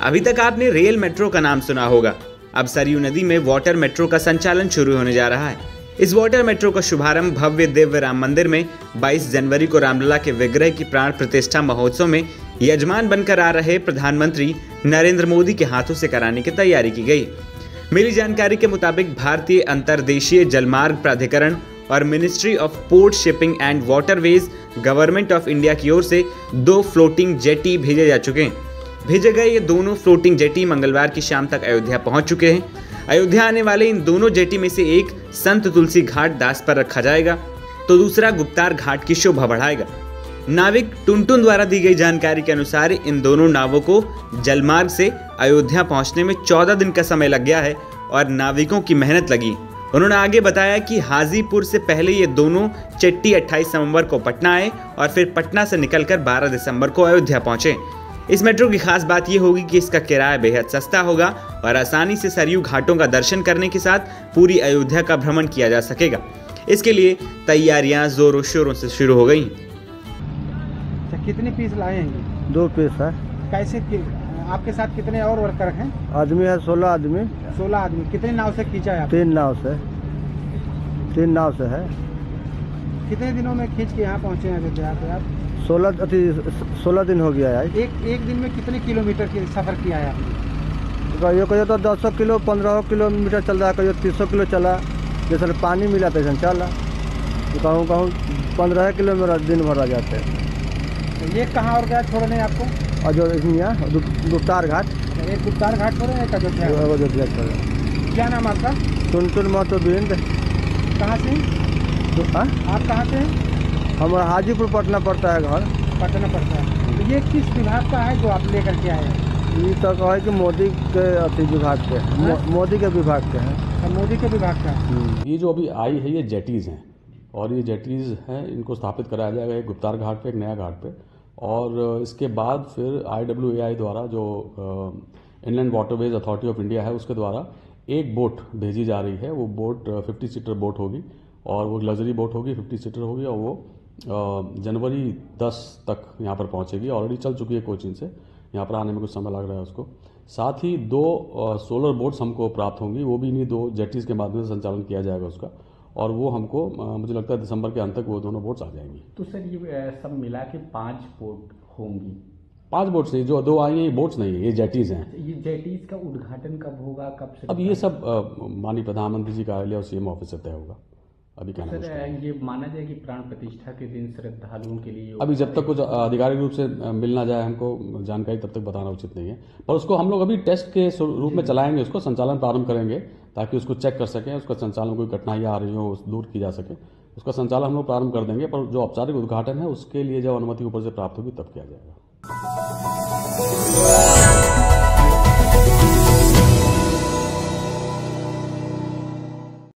अभी तक आपने रेल मेट्रो का नाम सुना होगा। अब सरयू नदी में वाटर मेट्रो का संचालन शुरू होने जा रहा है। इस वाटर मेट्रो का शुभारंभ भव्य दिव्य राम मंदिर में 22 जनवरी को रामलला के विग्रह की प्राण प्रतिष्ठा महोत्सव में यजमान बनकर आ रहे प्रधानमंत्री नरेंद्र मोदी के हाथों से कराने की तैयारी की गई। मिली जानकारी के मुताबिक भारतीय अंतर्देशीय जलमार्ग प्राधिकरण और ministry of port shipping and waterways government of India की ओर से 2 फ्लोटिंग जेटी भेजे जा चुके हैं। भेजे गए ये दोनों फ्लोटिंग जेटी मंगलवार की शाम तक अयोध्या पहुंच चुके हैं। अयोध्या आने वाले इन दोनों जेटी में से एक संत तुलसी घाट दास पर रखा जाएगा तो दूसरा गुप्तार घाट की शोभा बढ़ाएगा। नाविक टुनटुन द्वारा दी गई जानकारी के अनुसार इन दोनों नावों को जलमार्ग से अयोध्या पहुंचने में 14 दिन का समय लग गया है और नाविकों की मेहनत लगी। उन्होंने आगे बताया कि हाजीपुर से पहले ये दोनों चिट्टी 28 नवंबर को पटना आए और फिर पटना से निकलकर 12 दिसंबर को अयोध्या पहुंचे। इस मेट्रो की खास बात यह होगी कि इसका किराया बेहद सस्ता होगा और आसानी से सरयू घाटों का दर्शन करने के साथ पूरी अयोध्या का भ्रमण किया जा सकेगा। इसके लिए तैयारियां जोरों शोरों से शुरू हो गई। कितने पीस लाए हैं? 2 पीस है। कैसे आपके साथ कितने और वर्कर हैं? आदमी है 16 आदमी। 16 आदमी। कितने नाव से खींचा है? 3 नाव से। 3 नाव से है। कितने दिनों में खींच के यहाँ पहुँचे हैं अयोध्या पे आप? 16 दिन हो गया है। एक दिन में कितने किलोमीटर की सफर किया है आपने? कहियो तो 10 किलो 15 किलोमीटर चल रहा है, कहियो 30 किलो चला। जैसे पानी मिला तैसे चला, कहूँ 15 किलोमीटर दिन भर आ जाते हैं। तो ये कहाँ और गया छोड़ने आपको? और जो यहाँ गुप्तार घाट। एक गुप्तार घाट छोड़े, एक अयोध्या छोड़े। क्या नाम आपका? टुनटुन महतो बिंद। कहाँ से? आप कहाँ से हैं? हमारा हाजीपुर पटना पड़ता है घर। पटना पड़ता है। तो ये किस विभाग का है जो आप लेकर के आए हैं? ये तो कहे कि मोदी के विभाग के, मोदी के विभाग के हैं। मोदी के विभाग का। ये जो अभी आई है ये जेटीज़ हैं और ये जेटीज़ हैं, इनको स्थापित कराया जाएगा एक गुप्तार घाट पे, एक नया घाट पे। और इसके बाद फिर IWAI द्वारा जो inland waterways authority of India है उसके द्वारा एक बोट भेजी जा रही है। वो बोट 50 सीटर बोट होगी और वो लग्जरी बोट होगी, 50 सीटर होगी और वो जनवरी 10 तक यहाँ पर पहुँचेगी। ऑलरेडी चल चुकी है कोचिन से, यहाँ पर आने में कुछ समय लग रहा है उसको। साथ ही 2 सोलर बोट्स हमको प्राप्त होंगी, वो भी इन्हीं 2 जेटीज़ के माध्यम से संचालन किया जाएगा उसका। और वो हमको मुझे लगता है दिसंबर के अंत तक वो दोनों बोट्स आ जाएंगी। तो सर ये सब मिला के 5 बोट होंगी? 5 बोट्स नहीं, जो 2 आई हैं ये बोट्स नहीं है, ये जेटीज़ हैं। ये जेटीज़ का उद्घाटन कब होगा, कब से? अब ये सब माननीय प्रधानमंत्री जी कार्यालय और CM ऑफिस से तय होगा। अभी कहना सर ये माना जाए कि प्राण प्रतिष्ठा के दिन श्रद्धालुओं के लिए अभी जब तक कुछ आधिकारिक रूप से मिल ना जाए हमको जानकारी तब तक बताना उचित नहीं है। पर उसको हम लोग अभी टेस्ट के रूप में चलाएंगे, उसको संचालन प्रारंभ करेंगे ताकि उसको चेक कर सकें, उसका संचालन में कोई कठिनाइयाँ आ रही हो दूर की जा सके। उसका संचालन हम लोग प्रारंभ कर देंगे, पर जो औपचारिक उद्घाटन है उसके लिए जब अनुमति ऊपर से प्राप्त होगी तब किया जाएगा।